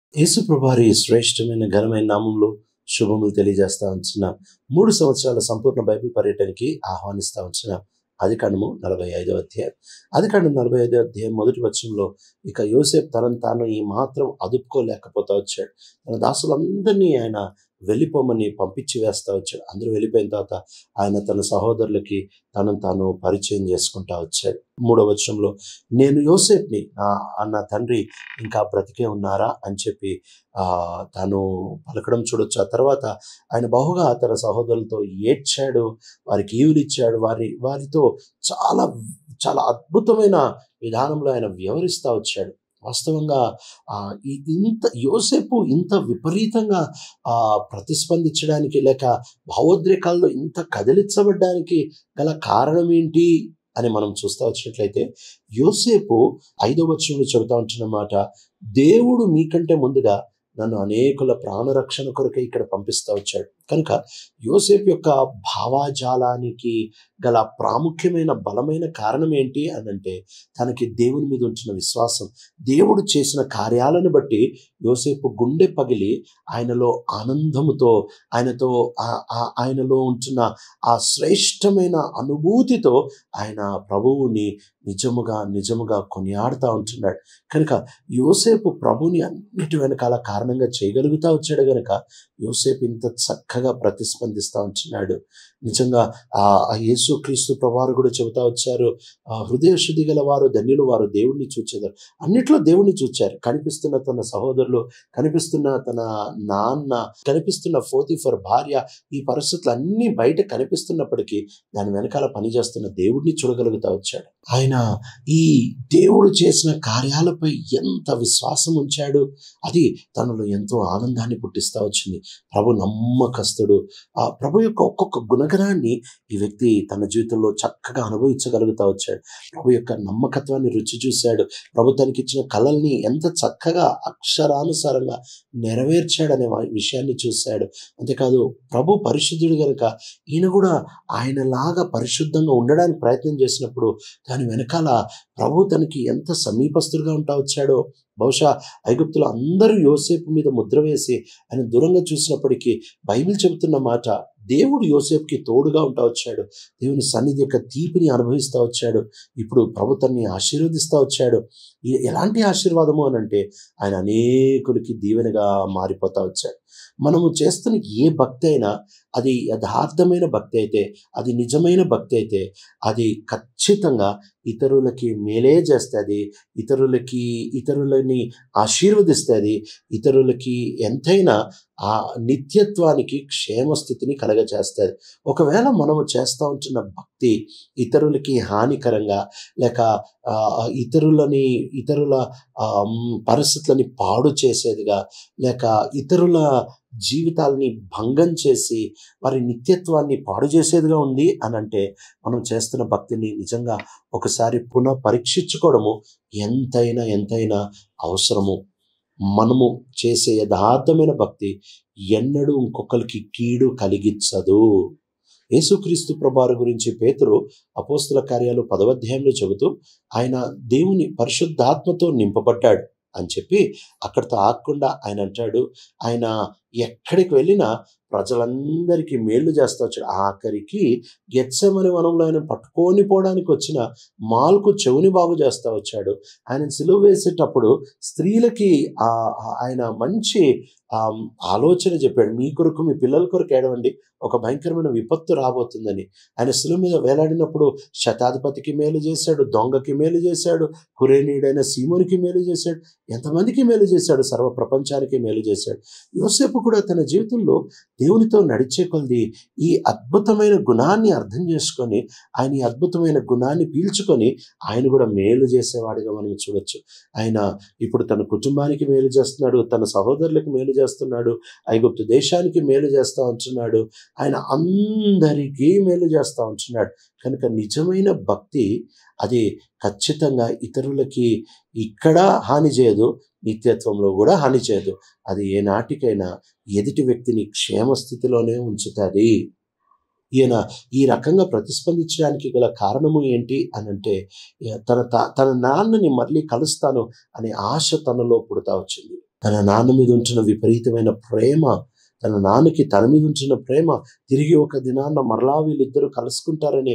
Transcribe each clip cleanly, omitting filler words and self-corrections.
యేసు ప్రభువారి శ్రేష్టమైన ఘనమైన నామంలో శుభములు తెలియజేస్తా ఉంచిన 3 సంవత్సరాల సంపూర్ణ బైబిల్ పర్యటనకి ఆహ్వానిస్తా ఉంచిన ఆదికాండము 45వ అధ్యాయం. ఆదికాండం 45వ అధ్యాయం మొదటి వచనంలో ఇక యోసేపు తనను తాను ఈ మాత్రం అదుపుకోలేకపోతా వచ్చాడు. తన దాసులందరినీ ఆయన వెళ్ళిపోమని పంపించి వేస్తా వచ్చాడు. అందరూ వెళ్ళిపోయిన తర్వాత ఆయన తన సహోదరులకి తనను తాను పరిచయం చేసుకుంటా వచ్చాడు. 3వ వచనంలో నేను యోసేపుని నా తండ్రి ఇంకా బ్రతికే ఉన్నారా అని చెప్పి తాను పలకడం చూడొచ్చు. ఆ తర్వాత ఆయన బహుగా తన సహోదరులతో ఏడ్చాడు, వారికి ఈవులు ఇచ్చాడు, వారితో చాలా చాలా అద్భుతమైన విధానంలో ఆయన వ్యవహరిస్తూ వచ్చాడు. వాస్తవంగా ఇంత యోసేపు ఇంత విపరీతంగా ప్రతిస్పందించడానికి లేక భావోద్రేకాల్లో ఇంత కదిలించబడ్డానికి గల కారణం ఏంటి అని మనం చూస్తూ వచ్చినట్లయితే, యోసేపు 5వ వచనంలో చెబుతా ఉంటున్నమాట, దేవుడు మీకంటే ముందుగా నన్ను అనేకుల ప్రాణరక్షణ కొరకే ఇక్కడ పంపిస్తూ వచ్చాడు. కనుక యోసేపు యొక్క భావాజాలానికి గల ప్రాముఖ్యమైన బలమైన కారణం ఏంటి అనంటే, తనకి దేవుని మీద ఉంచిన విశ్వాసం. దేవుడు చేసిన కార్యాలను బట్టి యోసేపు గుండె పగిలి ఆయనలో ఆనందముతో ఆయనలో ఉంటున్న ఆ శ్రేష్టమైన అనుభూతితో ఆయన ప్రభువుని నిజముగా కొనియాడుతూ ఉంటున్నాడు. కనుక యోసేపు ప్రభుని అన్నిటి వెనకాల కారణంగా చేయగలుగుతా వచ్చాడు. కనుక యోసేపు ఇంత చక్కగా ప్రతిస్పందిస్తూ ఉంటున్నాడు. నిజంగా యేసుక్రీస్తు ప్రభువారు కూడా చెబుతా వచ్చారు, హృదయ శుద్ధి గల వారు ధన్యులు, వారు దేవుణ్ణి చూచేదారు. అన్నిట్లో దేవుణ్ణి చూచారు. కనిపిస్తున్న తన సహోదరులు, కనిపిస్తున్న తన నాన్న, కనిపిస్తున్న పోతీఫర్ భార్య, ఈ పరిస్థితులు అన్నీ బయట కనిపిస్తున్నప్పటికీ దాని వెనకాల పనిచేస్తున్న దేవుడిని చూడగలుగుతా వచ్చాడు. ఆయన ఈ దేవుడు చేసిన కార్యాలపై ఎంత విశ్వాసం ఉంచాడు, అది తనలో ఎంతో ఆనందాన్ని పుట్టిస్తా వచ్చింది. ప్రభు నమ్మకస్తుడు. ఆ ప్రభు యొక్క ఒక్కొక్క గుణగణాన్ని ఈ వ్యక్తి తన జీవితంలో చక్కగా అనుభవించగలుగుతా వచ్చాడు. ప్రభు యొక్క నమ్మకత్వాన్ని రుచి చూశాడు. ప్రభు తనకిచ్చిన కళల్ని ఎంత చక్కగా అక్షరానుసారంగా నెరవేర్చాడనే విషయాన్ని చూశాడు. అంతేకాదు ప్రభు పరిశుద్ధుడు గనుక ఈయన కూడా ఆయనలాగా పరిశుద్ధంగా ఉండడానికి ప్రయత్నం చేసినప్పుడు దాని వెనకాల ప్రభు తనకి ఎంత సమీపస్తుడుగా ఉంటా వచ్చాడో. బహుశా ఐగుప్తులో అందరూ యోసేపు మీద ముద్ర వేసి ఆయన దూరంగా చూసినప్పటికీ బైబిల్ చెబుతున్న మాట, దేవుడు యోసేపుకి తోడుగా ఉంటా వచ్చాడు. దేవుని సన్నిధి యొక్క తీపిని అనుభవిస్తూ వచ్చాడు. ఇప్పుడు ప్రభుత్వాన్ని ఆశీర్వదిస్తూ వచ్చాడు. ఎలాంటి ఆశీర్వాదము అనంటే ఆయన అనేకులకి దీవెనగా మారిపోతా వచ్చాడు. మనము చేస్తున్న ఏ భక్తి అయినా అది యథార్థమైన భక్తి అయితే, అది నిజమైన భక్తి అయితే, అది ఖచ్చితంగా ఇతరులకి మేలే చేస్తుంది, ఇతరులని ఆశీర్వదిస్తుంది, ఇతరులకి ఎంతైనా ఆ నిత్యత్వానికి క్షేమస్థితిని కలగజేస్తుంది. ఒకవేళ మనము చేస్తూ ఉంటున్న భక్తి ఇతరులకి హానికరంగా లేక ఇతరుల పరిస్థితులని పాడు చేసేదిగా లేక ఇతరుల జీవితాలని భంగం చేసి వారి నిత్యత్వాన్ని పాడు చేసేదిగా ఉంది అని అంటే, మనం చేస్తున్న భక్తిని నిజంగా ఒకసారి పునః పరీక్షించుకోవడము ఎంతైనా అవసరము. మనము చేసే యథార్థమైన భక్తి ఎన్నడూ ఇంకొకరికి కీడు కలిగించదు. యేసుక్రీస్తు ప్రభువారి గురించి పేతురు అపోస్తుల కార్యాలు 10వ అధ్యాయంలో చెబుతూ ఆయన దేవుని పరిశుద్ధాత్మతో నింపబడ్డాడు అని చెప్పి అక్కడితో ఆగకుండా ఆయన అంటాడు, ఆయన ఎక్కడికి వెళ్ళినా ప్రజలందరికీ మేళ్లు చేస్తూ వచ్చాడు. ఆఖరికి గెత్సెమని వనంలో ఆయన పట్టుకొని పోవడానికి వచ్చిన మాల్కు చెవుని బాగు చేస్తూ వచ్చాడు. ఆయన సిలువ వేసేటప్పుడు స్త్రీలకి ఆయన మంచి ఆలోచన చెప్పాడు, మీ కొరకు మీ పిల్లల కొరకు ఏడవండి, ఒక భయంకరమైన విపత్తు రాబోతుందని. ఆయన సిలువ మీద వేలాడినప్పుడు శతాధిపతికి మేలు చేశాడు, దొంగకి మేలు చేశాడు, కురేనీయుడైన సీమోనికి మేలు చేశాడు, ఎంతమందికి మేలు చేశాడు, సర్వ ప్రపంచానికి మేలు చేశాడు. యోసేపు కూడా తన జీవితంలో దేవునితో నడిచే కొలది ఈ అద్భుతమైన గుణాన్ని అర్థం చేసుకొని ఆయన ఈ అద్భుతమైన గుణాన్ని పీల్చుకొని ఆయన కూడా మేలు చేసేవాడిగా మనం చూడొచ్చు. ఆయన ఇప్పుడు తన కుటుంబానికి మేలు చేస్తున్నాడు, తన సహోదరులకు మేలు చేస్తున్నాడు, ఐగుప్తు దేశానికి మేలు చేస్తూ ఉంటున్నాడు, ఆయన అందరికీ మేలు చేస్తూ ఉంటున్నాడు. కనుక నిజమైన భక్తి అది ఖచ్చితంగా ఇతరులకి ఇక్కడ హాని చేయదు, నిత్యత్వంలో కూడా హాని చేయదు. అది ఏ నాటికైనా ఎదుటి వ్యక్తిని క్షేమస్థితిలోనే ఉంచుతుంది. ఈయన ఈ రకంగా ప్రతిస్పందించడానికి గల కారణము ఏంటి అనంటే, తన నాన్నని మళ్ళీ కలుస్తాను అనే ఆశ తనలో పుడతా వచ్చింది. తన నాన్న మీద ఉంచిన విపరీతమైన ప్రేమ, తన నాన్నకి తన మీద ఉంచిన ప్రేమ తిరిగి ఒక దినాన్న మరలా వీళ్ళిద్దరూ కలుసుకుంటారని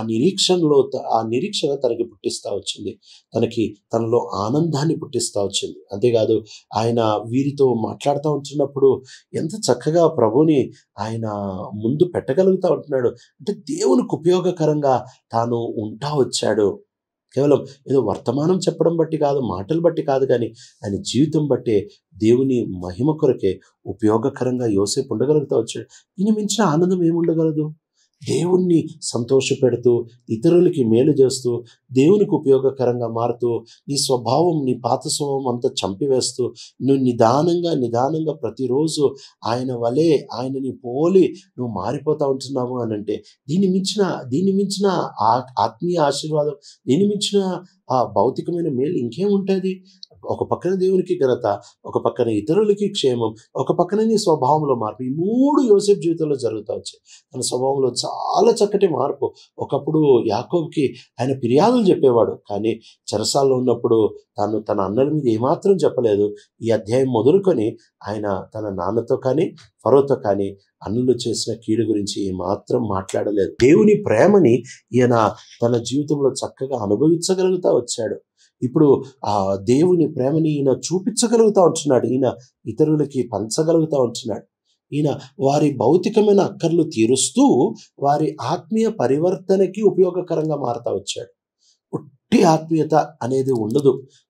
ఆ నిరీక్షణ తనకి పుట్టిస్తా వచ్చింది. తనలో ఆనందాన్ని పుట్టిస్తా వచ్చింది. అంతేకాదు ఆయన వీరితో మాట్లాడుతూ ఉంటున్నప్పుడు ఎంత చక్కగా ప్రభుని ఆయన ముందు పెట్టగలుగుతా ఉంటున్నాడు. అంటే దేవునికి ఉపయోగకరంగా తాను ఉంటా వచ్చాడు. కేవలం ఏదో వర్తమానం చెప్పడం బట్టి కాదు, మాటలు బట్టి కాదు, కానీ ఆయన జీవితం బట్టే దేవుని మహిమ కొరకే ఉపయోగకరంగా యోసేపు ఉండగలుగుతా వచ్చాడు. దీని మించిన ఆనందం ఏముండగలదు? దేవుణ్ణి సంతోషపెడుతూ, ఇతరులకి మేలు చేస్తూ, దేవునికి ఉపయోగకరంగా మారుతూ, నీ పాత స్వభావం అంతా చంపివేస్తూ, నువ్వు నిదానంగా ప్రతిరోజు ఆయనని పోలి నువ్వు మారిపోతా ఉంటున్నావు అని అంటే దీన్ని మించిన ఆత్మీయ ఆశీర్వాదం, దీన్ని మించిన ఆ భౌతికమైన మేలు ఇంకేం ఉంటుంది? ఒక పక్కన దేవునికి ఘనత, ఒక పక్కన ఇతరులకి క్షేమం, ఒక పక్కన నీ స్వభావంలో మార్పు. ఈ 3 యోసేపు జీవితంలో జరుగుతూ వచ్చాయి. తన స్వభావంలో చాలా చక్కటి మార్పు. ఒకప్పుడు యాకోబుకి ఆయన ఫిర్యాదులు చెప్పేవాడు, కానీ చెరసాల్లో ఉన్నప్పుడు తన అన్నల మీద ఏమాత్రం చెప్పలేదు. ఈ అధ్యాయం మొదలుకొని ఆయన తన నాన్నతో కానీ ఫరోతో కానీ అన్నులు చేసిన కీడు గురించి ఏమాత్రం మాట్లాడలేదు. దేవుని ప్రేమని ఈయన తన జీవితంలో చక్కగా అనుభవించగలుగుతా వచ్చాడు. ఇప్పుడు ఆ దేవుని ప్రేమని ఈయన చూపించగలుగుతా ఉంటున్నాడు. ఈయన ఇతరులకి పంచగలుగుతా ఉంటున్నాడు. ఈయన వారి భౌతికమైన అక్కర్లు తీరుస్తూ వారి ఆత్మీయ పరివర్తనకి ఉపయోగకరంగా మారుతా వచ్చాడు. ఒట్టి ఆత్మీయత అనేది ఉండదు.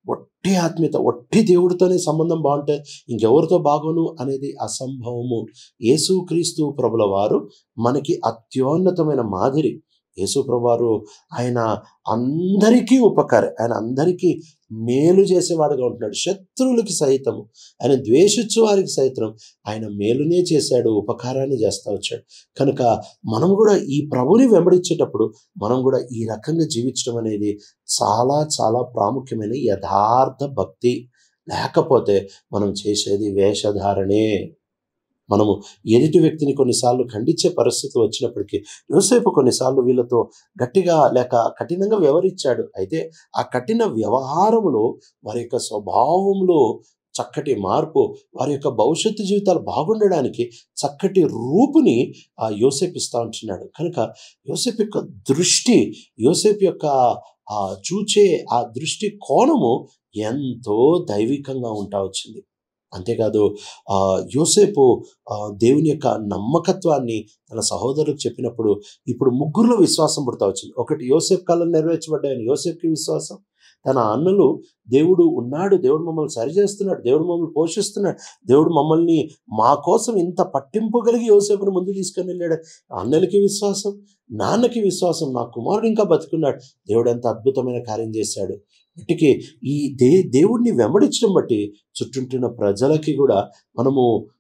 ఒట్టి దేవుడితోనే సంబంధం బాగుంటే ఇంకెవరితో బాగోను అనేది అసంభవము. యేసుక్రీస్తు ప్రభుల వారు మనకి అత్యున్నతమైన మాదిరి. యేసు ప్రభువారు ఆయన అందరికీ ఉపకారి, ఆయన అందరికీ మేలు చేసేవాడుగా ఉంటున్నాడు. శత్రువులకి సైతము, ఆయన ద్వేషించు వారికి సైతం ఆయన మేలునే చేశాడు, ఉపకారాన్ని చేస్తూ వచ్చాడు. కనుక మనం కూడా ఈ ప్రభుని వెంబడించేటప్పుడు మనం కూడా ఈ రకంగా జీవించడం అనేది చాలా చాలా ప్రాముఖ్యమైన యథార్థ భక్తి. లేకపోతే మనం చేసేది వేషధారణే. మనము ఎదుటి వ్యక్తిని కొన్నిసార్లు ఖండించే పరిస్థితి వచ్చినప్పటికీ యోసేపు కొన్నిసార్లు వీళ్ళతో గట్టిగా లేక కఠినంగా వ్యవహరించాడు. అయితే ఆ కఠిన వ్యవహారంలో వారి యొక్క స్వభావంలో చక్కటి మార్పు, వారి యొక్క భవిష్యత్తు జీవితాలు బాగుండడానికి చక్కటి రూపుని యోసేపు ఇస్తా ఉంటున్నాడు. కనుక యోసేపు యొక్క దృష్టి, యోసేపు యొక్క చూచే ఆ దృష్టి కోణము ఎంతో దైవికంగా ఉంటా వచ్చింది. అంతేకాదు యోసేపు దేవుని యొక్క నమ్మకత్వాన్ని తన సహోదరులకు చెప్పినప్పుడు ఇప్పుడు ముగ్గురులో విశ్వాసం పుడతా వచ్చింది. ఒకటి, యోసేపు కళలు నెరవేర్చబడ్డాయని యోసేపుకి విశ్వాసం. తన అన్నలు దేవుడు ఉన్నాడు, దేవుడు మమ్మల్ని సరిచేస్తున్నాడు, దేవుడు మమ్మల్ని పోషిస్తున్నాడు, దేవుడు మమ్మల్ని మా కోసం ఇంత పట్టింపు కలిగి యోసేపుని ముందు తీసుకొని వెళ్ళాడు. అన్నలకి విశ్వాసం, నాన్నకి విశ్వాసం, నా కుమారుడు ఇంకా బతుకున్నాడు, దేవుడు ఎంత అద్భుతమైన కార్యం చేశాడు. ఇటుకి ఈ దేవుడిని వెంబడించడం బట్టి చుట్టూంటున్న ప్రజలకి కూడా మనము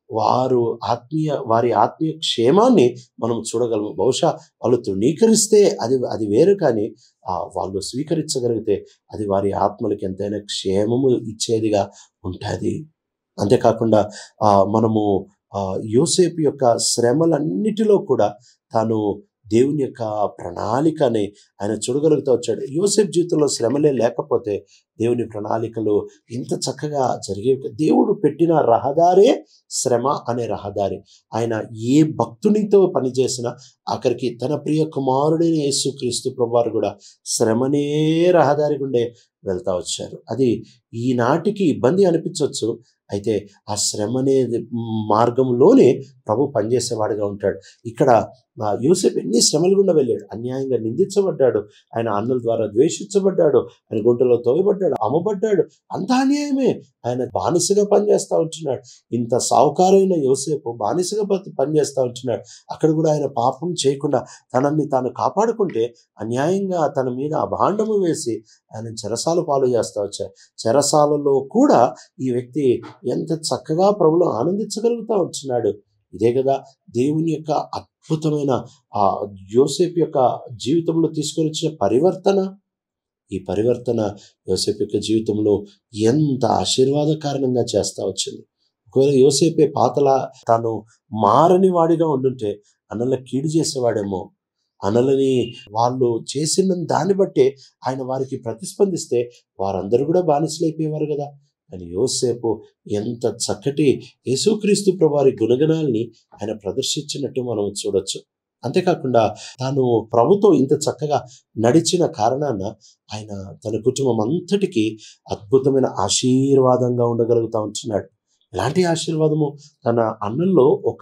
వారి ఆత్మీయ క్షేమాన్ని మనం చూడగలము. బహుశా వాళ్ళు తృణీకరిస్తే అది వేరు, కానీ వాళ్ళు స్వీకరించగలిగితే అది వారి ఆత్మలకి ఎంతైనా క్షేమము ఇచ్చేదిగా ఉంటుంది. అంతేకాకుండా మనము యోసేపు యొక్క శ్రమలన్నిటిలో కూడా తాను దేవుని యొక్క ప్రణాళికని ఆయన చూడగలుగుతూ వచ్చాడు. యోసేపు జీవితంలో శ్రమలే లేకపోతే దేవుని ప్రణాళికలు ఇంత చక్కగా జరిగేవి. దేవుడు పెట్టిన రహదారే శ్రమ అనే రహదారి. ఆయన ఏ భక్తునితో పనిచేసినా ఆఖరికి తన ప్రియ కుమారుడైన యేసుక్రీస్తు ప్రభువారు కూడా శ్రమనే రహదారి గుండే వెళ్తా వచ్చారు. అది ఈనాటికి ఇబ్బంది అనిపించవచ్చు, అయితే ఆ శ్రమ అనేది మార్గంలోనే ప్రభు పనిచేసేవాడిగా ఉంటాడు. ఇక్కడ యోసేపు ఎన్ని శ్రమల గుండా వెళ్ళాడు. అన్యాయంగా నిందించబడ్డాడు, ఆయన అన్నల ద్వారా ద్వేషించబడ్డాడు, ఆయన గుంటలో తోయబడ్డాడు, అమ్మబడ్డాడు, అంతా అన్యాయమే. ఆయన బానిసగా పనిచేస్తూ ఉంటున్నాడు. ఇంత సావుకారైన యోసేపు బానిసగా పనిచేస్తూ ఉంటున్నాడు. అక్కడ కూడా ఆయన పాపం చేయకుండా తనని తాను కాపాడుకుంటే అన్యాయంగా తన మీద అభాండము వేసి ఆయన చెరసాల పాలు చేస్తూ వచ్చారు. చెరసాలలో కూడా ఈ వ్యక్తి ఎంత చక్కగా ప్రభులో ఆనందించగలుగుతూ ఉంటున్నాడు. ఇదే కదా దేవుని యొక్క అద్భుతమైన యోసేపు యొక్క జీవితంలో తీసుకొని వచ్చిన పరివర్తన. ఈ పరివర్తన యోసేపు యొక్క జీవితంలో ఎంత ఆశీర్వాద కారణంగా చేస్తా వచ్చింది. ఒకవేళ యోసేపే పాతలా తాను మారని వాడిగా ఉండుంటే అన్నల కీడు చేసేవాడేమో. అన్నలని వాళ్ళు చేసిన దాన్ని బట్టే ఆయన వారికి ప్రతిస్పందిస్తే వారందరూ కూడా బానిసలు అయిపోయేవారు కదా. కానీ యోసేపు ఎంత చక్కటి యేసుక్రీస్తు ప్రభువారి గుణగణాల్ని ఆయన ప్రదర్శించినట్టు మనం చూడొచ్చు. అంతేకాకుండా తాను ప్రభుతో ఇంత చక్కగా నడిచిన కారణాన ఆయన తన కుటుంబం అంతటికీ అద్భుతమైన ఆశీర్వాదంగా ఉండగలుగుతా ఉంటున్నాడు. ఎలాంటి ఆశీర్వాదము? తన అన్నల్లో ఒక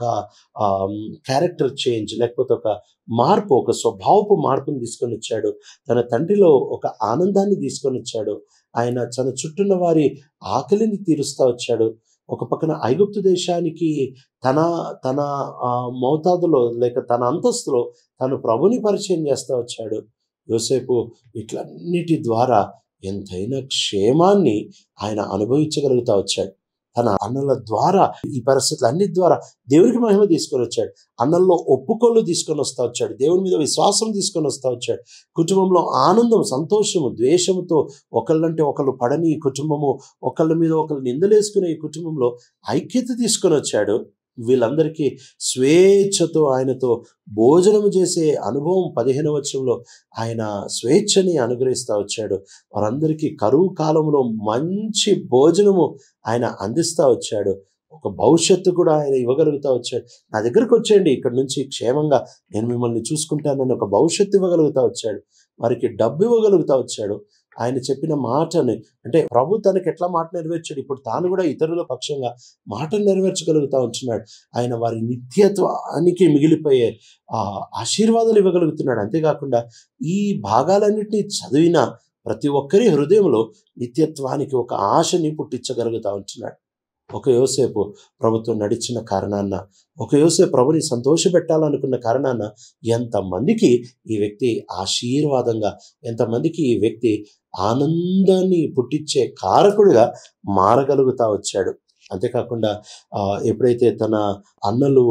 క్యారెక్టర్ చేంజ్, లేకపోతే ఒక మార్పు, ఒక స్వభావపు మార్పుని తీసుకొని వచ్చాడు. తన తండ్రిలో ఒక ఆనందాన్ని తీసుకొని వచ్చాడు. ఆయన తన చుట్టూన్న వారి ఆకలిని తీరుస్తా వచ్చాడు. ఒక పక్కన ఐగుప్తు దేశానికి తన తన మోతాదులో లేక తన అంతస్తులో తను ప్రభుని పరిచయం చేస్తూ వచ్చాడు. యోసేపు వీటన్నిటి ద్వారా ఎంతైనా క్షేమాన్ని ఆయన అనుభవించగలుగుతా వచ్చాడు. తన అన్నల ద్వారా, ఈ పరిస్థితులన్నిటి ద్వారా దేవునికి మహిమ తీసుకొని వచ్చాడు. అన్నల్లో ఒప్పుకోలు తీసుకొని వస్తూ వచ్చాడు. దేవుని మీద విశ్వాసం తీసుకొని వస్తూ వచ్చాడు. కుటుంబంలో ఆనందం, సంతోషము, ద్వేషముతో ఒకళ్ళంటే ఒకళ్ళు పడని ఈ కుటుంబము, ఒకళ్ళ మీద ఒకళ్ళు నిందలేసుకునే ఈ కుటుంబంలో ఐక్యత తీసుకొని వచ్చాడు. వీళ్ళందరికీ స్వేచ్ఛతో ఆయనతో భోజనము చేసే అనుభవం 15వ వచనంలో ఆయన స్వేచ్ఛని అనుగ్రహిస్తూ వచ్చాడు. వారందరికీ కరువు కాలంలో మంచి భోజనము ఆయన అందిస్తూ వచ్చాడు. ఒక భవిష్యత్తు కూడా ఆయన ఇవ్వగలుగుతా వచ్చాడు. నా దగ్గరకు వచ్చేయండి, ఇక్కడ నుంచి క్షేమంగా నేను మిమ్మల్ని చూసుకుంటానని ఒక భవిష్యత్తు ఇవ్వగలుగుతా వచ్చాడు. వారికి డబ్బు ఇవ్వగలుగుతా వచ్చాడు. ఆయన చెప్పిన మాటని, అంటే ప్రభు తనకి ఎట్లా మాట నెరవేర్చాడు, ఇప్పుడు తాను కూడా ఇతరుల పక్షంగా మాటను నెరవేర్చగలుగుతా ఉంటున్నాడు. ఆయన వారి నిత్యత్వానికి మిగిలిపోయే ఆశీర్వాదాలు ఇవ్వగలుగుతున్నాడు. అంతేకాకుండా ఈ భాగాలన్నింటినీ చదివిన ప్రతి ఒక్కరి హృదయంలో నిత్యత్వానికి ఒక ఆశని పుట్టించగలుగుతా ఉంటున్నాడు. ఒక యోసేపు ప్రభుతో నడిచిన కారణాన, ఒక యోసేపు ప్రభుని సంతోషపెట్టాలనుకున్న కారణాన ఎంతమందికి ఈ వ్యక్తి ఆశీర్వాదంగా, ఎంతమందికి ఈ వ్యక్తి ఆనందాన్ని పుట్టించే కారకుడిగా మారగలుగుతా వచ్చాడు. అంతేకాకుండా ఎప్పుడైతే తన అన్నలు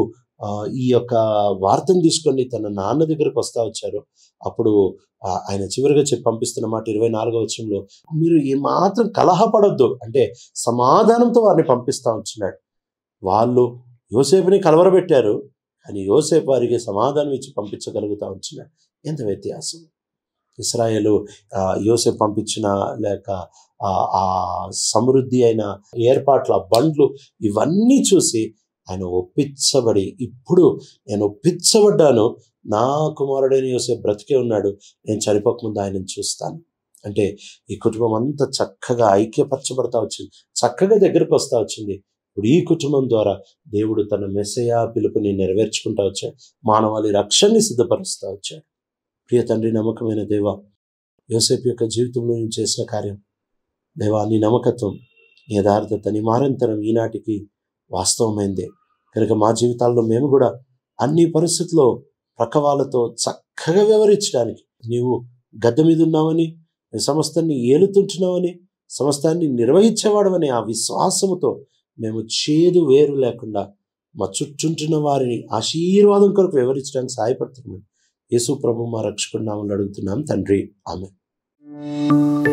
ఈ యొక్క వార్తను తీసుకొని తన నాన్న దగ్గరకు వస్తా వచ్చారో, అప్పుడు ఆయన చివరిగా చెప్పి పంపిస్తున్న మాట 24వ వచనంలో, మీరు ఏమాత్రం కలహపడొద్దు అంటే సమాధానంతో వారిని పంపిస్తా ఉంటున్నాడు. వాళ్ళు యోసేపుని కలవరబెట్టారు, కానీ యోసేపు వారికి సమాధానం ఇచ్చి పంపించగలుగుతా ఉంటున్నాడు. ఎంత వ్యత్యాసం! ఇశ్రాయేలు యోసేపు పంపించిన లేక ఆ సమృద్ధి అయిన ఏర్పాట్ల బండ్లు ఇవన్నీ చూసి ఆయన ఒప్పించబడి, ఇప్పుడు నేను ఒప్పించబడ్డాను, నా కుమారుడైన యోసేపు బ్రతికే ఉన్నాడు, నేను చనిపోకముందు ఆయనను చూస్తాను అంటే ఈ కుటుంబం అంతా చక్కగా ఐక్యపరచబడతా వచ్చింది, చక్కగా దగ్గరకు వస్తూ వచ్చింది. ఇప్పుడు ఈ కుటుంబం ద్వారా దేవుడు తన మెస్సయా పిలుపుని నెరవేర్చుకుంటూ వచ్చాడు. మానవాళి రక్షణని సిద్ధపరుస్తూ వచ్చాడు. ప్రియ తండ్రి, నమ్మకమైన దేవా, యోసేపు యొక్క జీవితంలో నేను చేసిన కార్యం దేవా, నీ నమ్మకత్వం, నీ యథార్థత, నీ మారంతరం ఈనాటికి వాస్తవమైందే కనుక మా జీవితాల్లో మేము కూడా అన్ని పరిస్థితుల్లో ప్రక్కవాళ్ళతో చక్కగా వ్యవహరించడానికి నీవు గద్దె మీద ఉన్నావని, సమస్తాన్ని ఏలుతుంటున్నావని, సమస్తాన్ని నిర్వహించేవాడవని ఆ విశ్వాసముతో మేము చేదు వేరు లేకుండా మా చుట్టూంటున్న వారిని ఆశీర్వాదం కొరకు వివరించడానికి సహాయపడుతున్నామని యేసు ప్రభు మా రక్షకుడి నామములో అడుగుతున్నాం తండ్రి, ఆమేన్.